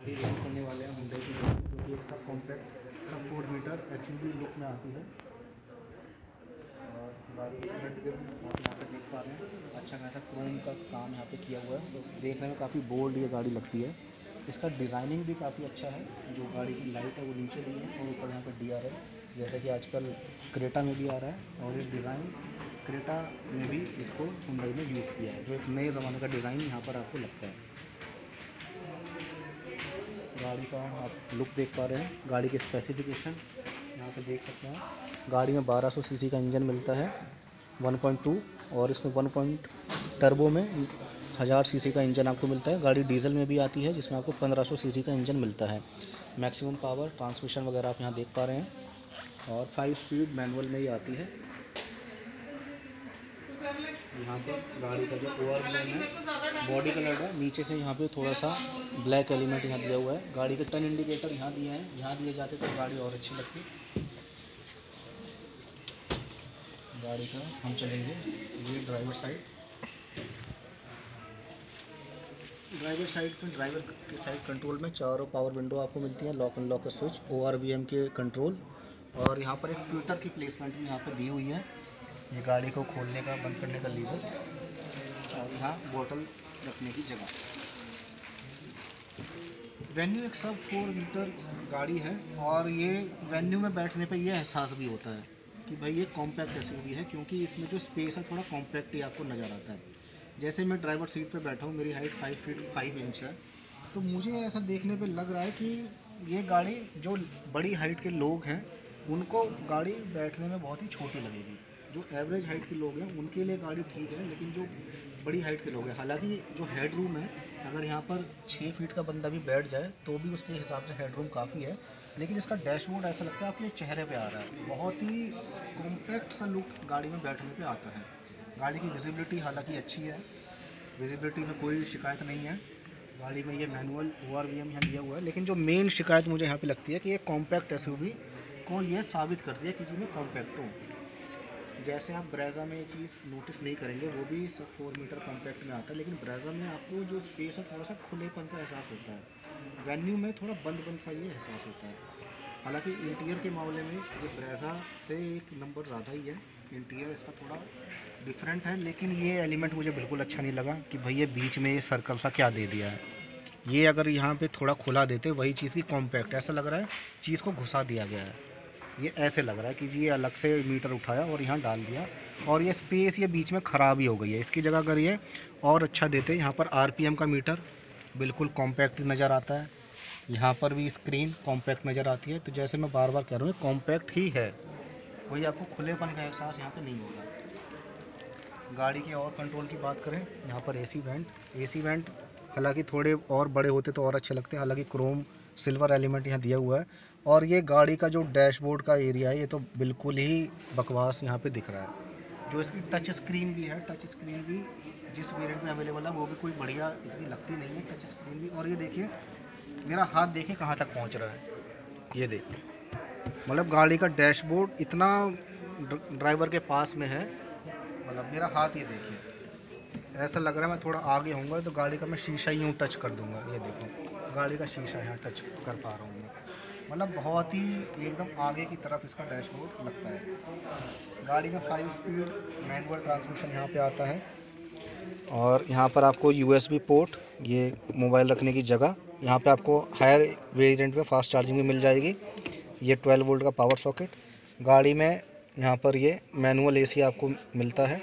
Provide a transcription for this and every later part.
अभी रेंट करने वाले हैं हुंडई की गाड़ी, जो कि एक सब कॉम्पैक्ट सब 4 मीटर एसयूवी लुक में आती है। और गाड़ी की फ्रंट ग्रिल आप यहाँ पे देख पा रहे हैं, अच्छा खासा क्रोम का काम यहाँ पे किया हुआ है, तो देखने में काफ़ी बोल्ड ये गाड़ी लगती है। इसका डिज़ाइनिंग भी काफ़ी अच्छा है, जो गाड़ी की लाइट है वो नीचे दी है और ऊपर यहाँ पर डी है, जैसे कि आजकल क्रेटा में भी आ रहा है। और ये डिज़ाइन क्रेटा में भी इसको हुंडई में यूज़ किया है, जो एक नए ज़माने का डिज़ाइन यहाँ पर आपको लगता है। गाड़ी का आप लुक देख पा रहे हैं, गाड़ी के स्पेसिफिकेशन यहाँ पे देख सकते हैं। गाड़ी में 1200 सीसी का इंजन मिलता है 1.2, और इसमें 1 टर्बो में 1000 सीसी का इंजन आपको मिलता है। गाड़ी डीजल में भी आती है जिसमें आपको 1500 सीसी का इंजन मिलता है। मैक्सिमम पावर, ट्रांसमिशन वगैरह आप यहाँ देख पा रहे हैं, और 5 स्पीड मैनुअल में ही आती है। यहाँ पर गाड़ी का जो ओवरऑल है बॉडी कलर है, नीचे से यहाँ पे थोड़ा सा ब्लैक एलिमेंट यहाँ दिया हुआ है। गाड़ी के टर्न इंडिकेटर यहाँ दिए हैं, यहाँ दिए जाते तो गाड़ी और अच्छी लगती। गाड़ी का हम चलेंगे ये ड्राइवर साइड। ड्राइवर के साइड कंट्रोल में चारों पावर विंडो आपको मिलती है, lock and lock switch, ORVM के कंट्रोल, और यहाँ पर एक ट्विटर की प्लेसमेंट भी यहाँ पर दी हुई है। ये गाड़ी को खोलने का बंद करने का लीवर, और यहाँ बोतल रखने की जगह। वेन्यू एक सब 4 मीटर गाड़ी है, और ये वेन्यू में बैठने पे ये एहसास भी होता है कि भाई ये कॉम्पैक्ट एसयूवी है, क्योंकि इसमें जो स्पेस है थोड़ा कॉम्पैक्ट ही आपको नज़र आता है। जैसे मैं ड्राइवर सीट पे बैठा हूँ, मेरी हाइट 5 फीट 5 इंच है, तो मुझे ऐसा देखने पे लग रहा है कि ये गाड़ी जो बड़ी हाइट के लोग हैं उनको गाड़ी बैठने में बहुत ही छोटी लगेगी। जो एवरेज हाइट के लोग हैं उनके लिए गाड़ी ठीक है, लेकिन जो बड़ी हाइट के लोग हैं, हालांकि जो हेड रूम है, अगर यहाँ पर 6 फीट का बंदा भी बैठ जाए तो भी उसके हिसाब से हेड रूम काफ़ी है, लेकिन इसका डैशबोर्ड ऐसा लगता है आपके चेहरे पे आ रहा है। बहुत ही कॉम्पैक्ट सा लुक गाड़ी में बैठने पे आता है। गाड़ी की विजिबिलिटी हालांकि अच्छी है, विजिबिलिटी में कोई शिकायत नहीं है। गाड़ी में ये मैनुअल ORVM यहाँ दिया हुआ है, लेकिन जो मेन शिकायत मुझे यहाँ पे लगती है कि ये कॉम्पैक्ट एसयूवी को ये साबित करती है कि जी में कॉम्पैक्ट हो। जैसे आप ब्रेजा में ये चीज़ नोटिस नहीं करेंगे, वो भी सब 4 मीटर कॉम्पैक्ट में आता है, लेकिन ब्रेजा में आपको जो स्पेस है थोड़ा सा खुलेपन का एहसास होता है। वेन्यू में थोड़ा बंद बंद सा ये एहसास होता है। हालांकि इंटीरियर के मामले में ये ब्रेजा से एक नंबर ज़्यादा ही है, इंटीरियर इसका थोड़ा डिफरेंट है, लेकिन ये एलिमेंट मुझे बिल्कुल अच्छा नहीं लगा कि भाई ये बीच में ये सर्कल सा क्या दे दिया है। ये अगर यहाँ पे थोड़ा खुला देते वही चीज़ की कॉम्पैक्ट, ऐसा लग रहा है चीज़ को घुसा दिया गया है। ये ऐसे लग रहा है कि जी ये अलग से मीटर उठाया और यहाँ डाल दिया, और ये स्पेस ये बीच में ख़राब ही हो गई है। इसकी जगह अगर ये और अच्छा देते, यहाँ पर RPM का मीटर बिल्कुल कॉम्पैक्ट नज़र आता है, यहाँ पर भी स्क्रीन कॉम्पैक्ट नज़र आती है। तो जैसे मैं बार बार कह रहा हूँ कॉम्पैक्ट ही है, कोई आपको खुलेपन का एहसास यहाँ पे नहीं होगा। गाड़ी के और कंट्रोल की बात करें, यहाँ पर AC वेंट हालांकि थोड़े और बड़े होते तो और अच्छे लगते हैं, हालांकि क्रोम सिल्वर एलिमेंट यहाँ दिया हुआ है। और ये गाड़ी का जो डैशबोर्ड का एरिया है ये तो बिल्कुल ही बकवास यहाँ पे दिख रहा है। जो इसकी टच स्क्रीन भी है, टच स्क्रीन भी जिस वेरिएंट में अवेलेबल है वो भी कोई बढ़िया इतनी लगती नहीं है टच स्क्रीन भी। और ये देखिए मेरा हाथ देखिए कहाँ तक पहुँच रहा है, ये देखिए, मतलब गाड़ी का डैशबोर्ड इतना ड्राइवर के पास में है, मतलब मेरा हाथ ये देखिए, ऐसा लग रहा है मैं थोड़ा आगे होऊंगा तो गाड़ी का मैं शीशा ही यूँ टच कर दूंगा। ये देखो गाड़ी का शीशा यहाँ टच कर पा रहा हूँ मैं, मतलब बहुत ही एकदम आगे की तरफ इसका डैशबोर्ड लगता है। गाड़ी में 5 स्पीड मैनुअल ट्रांसमिशन यहाँ पे आता है, और यहाँ पर आपको USB पोर्ट, ये मोबाइल रखने की जगह, यहाँ पे आपको हायर वेरिएंट में फास्ट चार्जिंग भी मिल जाएगी। ये 12 वोल्ट का पावर सॉकेट। गाड़ी में यहाँ पर ये मैनुअल AC आपको मिलता है,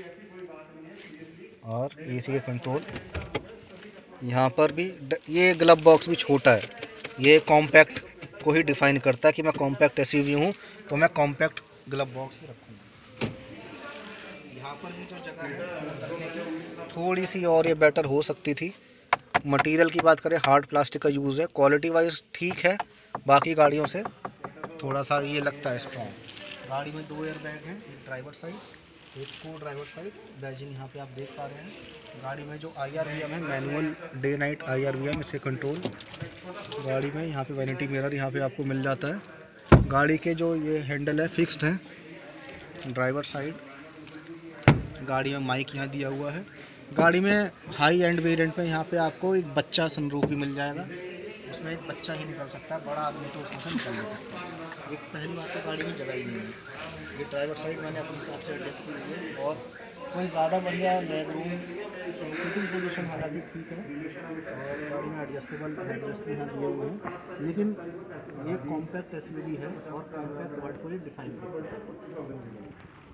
और AC के कंट्रोल। यहाँ पर भी ये ग्लव बॉक्स भी छोटा है, ये कॉम्पैक्ट को ही डिफाइन करता है कि मैं कॉम्पैक्ट एसयूवी हूँ तो मैं कॉम्पैक्ट ग्लव बॉक्स ही रखूँगा। यहाँ पर भी जो जगह है थोड़ी सी और ये बेटर हो सकती थी। मटेरियल की बात करें, हार्ड प्लास्टिक का यूज़ है, क्वालिटी वाइज ठीक है, बाकी गाड़ियों से थोड़ा सा ये लगता है स्ट्रॉन्ग। गाड़ी में 2 एयर बैग हैं, एक ड्राइवर साइड एक को ड्राइवर साइड। बैजिंग यहाँ पे आप देख पा रहे हैं। गाड़ी में जो IRVM है, मैनुअल डे नाइट IRVM, इसके कंट्रोल। गाड़ी में यहाँ पे वैनिटी मिरर यहाँ पे आपको मिल जाता है। गाड़ी के जो ये हैंडल है फिक्स्ड है। ड्राइवर साइड गाड़ी में माइक यहाँ दिया हुआ है। गाड़ी में हाई एंड वेरिएंट में यहाँ पे आपको एक बच्चा सनरूफ भी मिल जाएगा, उसमें एक बच्चा ही निकल सकता है, बड़ा आदमी तो उसमें से निकल नहीं सकता। एक पहली बात तो गाड़ी में जगह ही नहीं है। ये ड्राइवर साइड मैंने अपने हिसाब से एडजस्ट की हुई है, और कोई ज़्यादा बढ़िया लेग रूम, सिटिंग पोजीशन हालांकि ठीक है, और गाड़ी में एडजस्टेबल हेडरेस्ट भी यहाँ दिए हुए हैं, लेकिन ये कॉम्पैक्ट एसयूवी है और कॉम्पैक्ट वर्ड को ही डिफाइन करता है।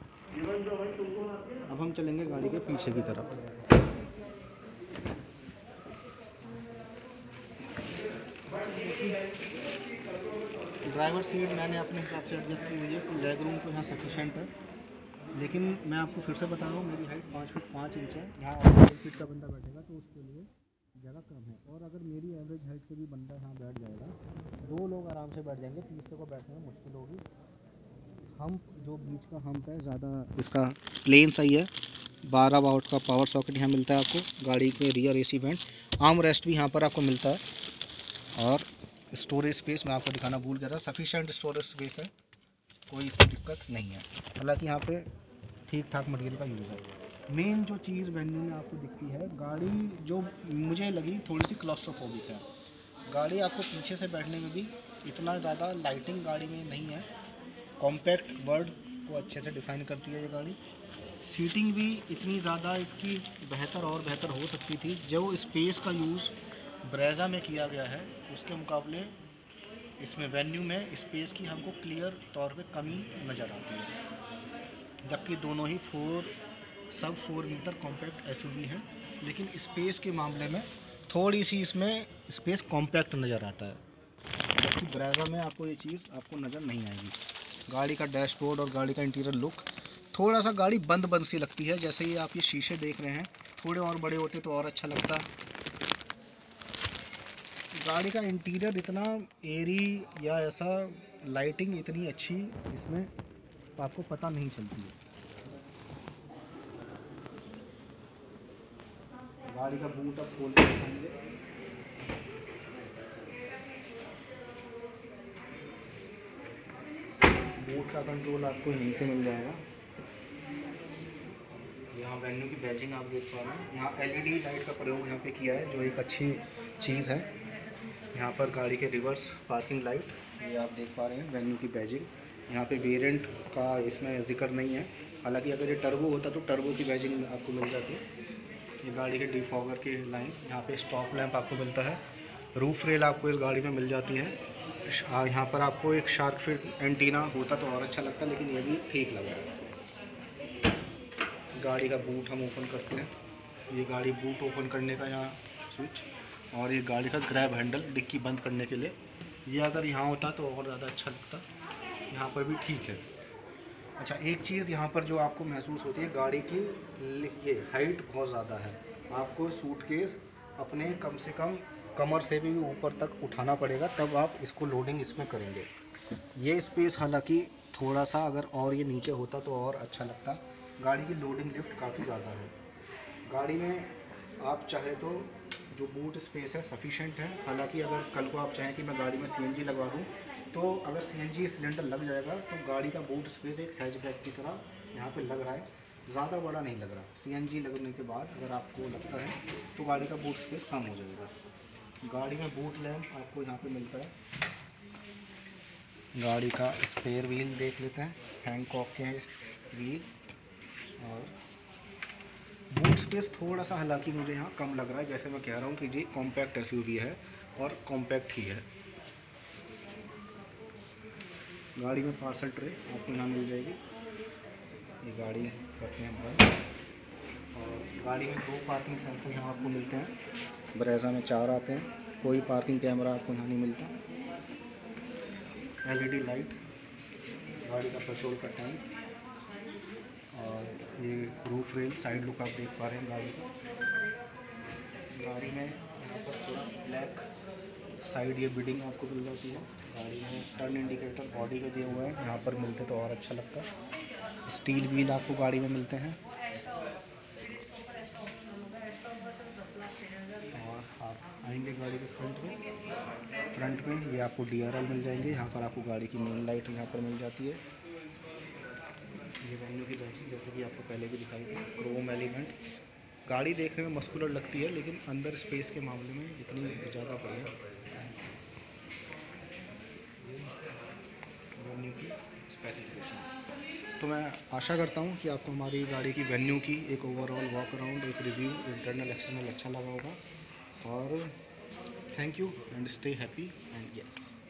अब हम चलेंगे गाड़ी के पीछे की तरफ। ड्राइवर सीट मैंने अपने हिसाब से एडजस्ट की हुई है, लेग रूम तो यहाँ सफिशेंट है, लेकिन मैं आपको फिर से बता रहा हूँ मेरी हाइट 5 फीट 5 इंच है। यहाँ 5 फीट का बंदा बैठेगा तो उसके लिए जगह कम है, और अगर मेरी एवरेज हाइट के भी बंदा यहाँ बैठ जाएगा, 2 लोग आराम से बैठ जाएंगे, तीसरे को बैठने में मुश्किल होगी। हम्प जो बीच का हम्प है ज़्यादा इसका प्लेन सही है। 12 वाट का पावर सॉकेट यहाँ मिलता है आपको। गाड़ी के rear AC vent, armrest भी यहाँ पर आपको मिलता है, और स्टोरेज स्पेस मैं आपको दिखाना भूल गया था, सफिशेंट स्टोरेज स्पेस है, कोई इसमें दिक्कत नहीं है। हालांकि यहाँ पे ठीक ठाक मटेरियल का यूज़ है। मेन जो चीज़ वेन्यू में आपको दिखती है, गाड़ी जो मुझे लगी थोड़ी सी क्लॉस्ट्रोफोबिक है। गाड़ी आपको पीछे से बैठने में भी इतना ज़्यादा लाइटिंग गाड़ी में नहीं है। कॉम्पैक्ट वर्ड को अच्छे से डिफाइन करती है ये गाड़ी। सीटिंग भी इतनी ज़्यादा इसकी बेहतर और बेहतर हो सकती थी। जो स्पेस का यूज़ ब्रेजा में किया गया है उसके मुकाबले इसमें वेन्यू में स्पेस की हमको क्लियर तौर पे कमी नज़र आती है, जबकि दोनों ही 4 मीटर कॉम्पैक्ट एसयूवी हैं, लेकिन स्पेस के मामले में थोड़ी सी इसमें स्पेस कॉम्पैक्ट नज़र आता है, जबकि ब्रेजा में आपको ये चीज़ आपको नज़र नहीं आएगी। गाड़ी का डैशबोर्ड और गाड़ी का इंटीरियर लुक थोड़ा सा गाड़ी बंद बंद सी लगती है। जैसे ये आप ये शीशे देख रहे हैं, थोड़े और बड़े होते तो और अच्छा लगता। गाड़ी का इंटीरियर इतना एरी या ऐसा लाइटिंग इतनी अच्छी इसमें आपको पता नहीं चलती है। गाड़ी का बूट अब खोल के दिखाएंगे। बूट का कंट्रोल आपको यहीं से मिल जाएगा। यहाँ वेन्यू की बैजिंग आप देख पा रहे हैं। यहाँ एलईडी लाइट का प्रयोग यहाँ पे किया है, जो एक अच्छी चीज़ है। यहाँ पर गाड़ी के रिवर्स पार्किंग लाइट ये आप देख पा रहे हैं, वेन्यू की बैजिंग। यहाँ पे वेरिएंट का इसमें जिक्र नहीं है, हालांकि अगर ये टर्बो होता तो टर्बो की बैजिंग आपको मिल जाती है। ये गाड़ी के डिफॉगर के लाइन, यहाँ पे स्टॉप लैंप आपको मिलता है। रूफ रेल आपको इस गाड़ी में मिल जाती है। यहाँ पर आपको एक शार्क फिट एंटीना होता तो और अच्छा लगता, लेकिन ये भी ठीक लग रहा है। गाड़ी का बूट हम ओपन करते हैं, ये गाड़ी बूट ओपन करने का यहाँ स्विच, और ये गाड़ी का ग्रैब हैंडल डिक्की बंद करने के लिए। ये अगर यहाँ होता तो और ज़्यादा अच्छा लगता, यहाँ पर भी ठीक है। अच्छा, एक चीज़ यहाँ पर जो आपको महसूस होती है, गाड़ी की ये हाइट बहुत ज़्यादा है। आपको सूटकेस अपने कम से कम कमर से भी ऊपर तक उठाना पड़ेगा, तब आप इसको लोडिंग इसमें करेंगे। ये स्पेस हालांकि थोड़ा सा अगर और ये नीचे होता तो और अच्छा लगता। गाड़ी की लोडिंग लिफ्ट काफ़ी ज़्यादा है। गाड़ी में आप चाहे तो जो बूट स्पेस है सफिशेंट है। हालांकि अगर कल को आप चाहें कि मैं गाड़ी में सीएनजी लगवा दूं, तो अगर सीएनजी सिलेंडर लग जाएगा तो गाड़ी का बूट स्पेस एक हैचबैक की तरह यहाँ पे लग रहा है, ज़्यादा बड़ा नहीं लग रहा। सीएनजी लगने के बाद अगर आपको लगता है तो गाड़ी का बूट स्पेस कम हो जाएगा। गाड़ी में बूट लैंप आपको यहाँ पे मिलता है। गाड़ी का स्पेयर व्हील देख लेते हैं, हैंकॉक के व्हील, और बूट स्पेस थोड़ा सा हालांकि मुझे यहाँ कम लग रहा है। जैसे मैं कह रहा हूँ कि जी कॉम्पैक्ट एसयूवी है और कॉम्पैक्ट ही है। गाड़ी में पार्सल ट्रे आपको यहाँ मिल जाएगी। ये गाड़ी करते हैं बंद, और गाड़ी में 2 पार्किंग सेंसर यहाँ आपको मिलते हैं। ब्रेजा में 4 आते हैं। कोई पार्किंग कैमरा आपको यहाँ नहीं मिलता। एलईडी लाइट, गाड़ी का पेट्रोल का टैंक, और ये रूफ रेल साइड लुक आप देख पा रहे हैं गाड़ी का। गाड़ी में यहाँ पर थोड़ा ब्लैक साइड ये बिडिंग आपको मिल जाती है। गाड़ी में टर्न इंडिकेटर बॉडी पे दिए हुए हैं, यहाँ पर मिलते तो और अच्छा लगता। स्टील व्हील आपको गाड़ी में मिलते हैं। और आप आएंगे गाड़ी के फ्रंट में ये आपको DRL मिल जाएंगे। यहाँ पर आपको गाड़ी की मेन लाइट यहाँ पर मिल जाती है। ये वेन्यू की बैटरी जैसे कि आपको पहले भी दिखाई थी, क्रोम एलिमेंट। गाड़ी देखने में मस्कुलर लगती है, लेकिन अंदर स्पेस के मामले में इतनी ज़्यादा बढ़िया की स्पेसिफिकेशन। तो मैं आशा करता हूँ कि आपको हमारी गाड़ी की वेन्यू की एक ओवरऑल वॉक अराउंड, एक रिव्यू, इंटरनल एक्सटर्नल अच्छा लगा होगा। और thank you and stay happy and yes.